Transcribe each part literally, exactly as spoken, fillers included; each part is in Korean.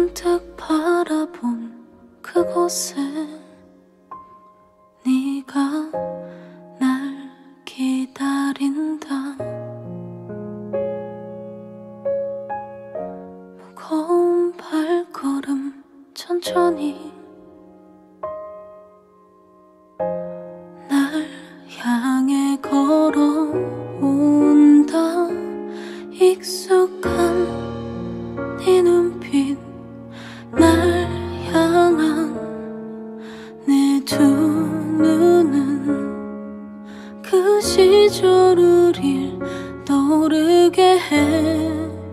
문득 바라본 그곳에 네가 날 기다린다. 무거운 발걸음 천천히 날 향해 걸어온다. 익숙한 네 눈빛 날 향한 내 두 눈은 그 시절 우릴 떠오르게 해.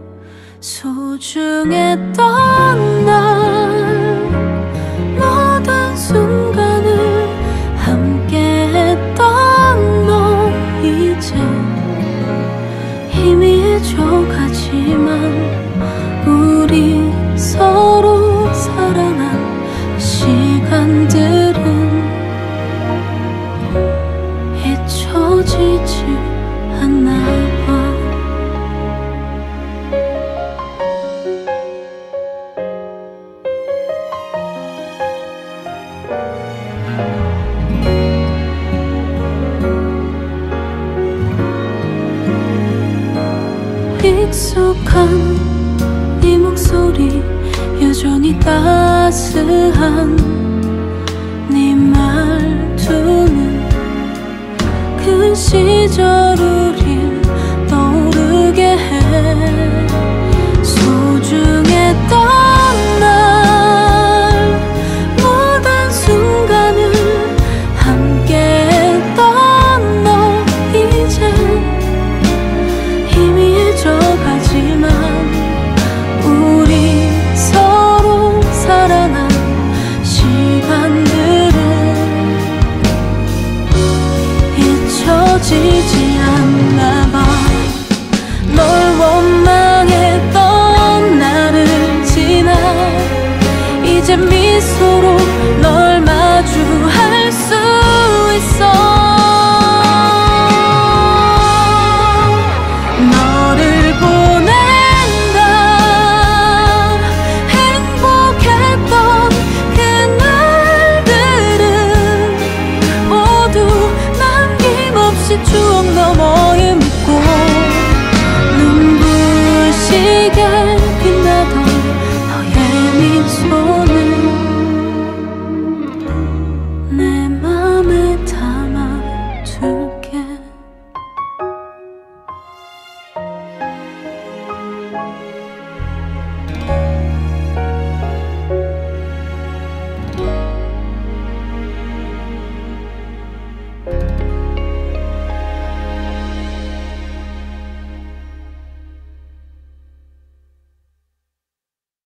소중했던 날 모든 순간을 함께했던 너 이제 희미해져가지만 우리 서로 사랑한 시간들은 잊혀지지 않나 봐. 익숙한 네 목소리 여전히 따스한 네 말투는 그 시절 우릴 떠오르게 해.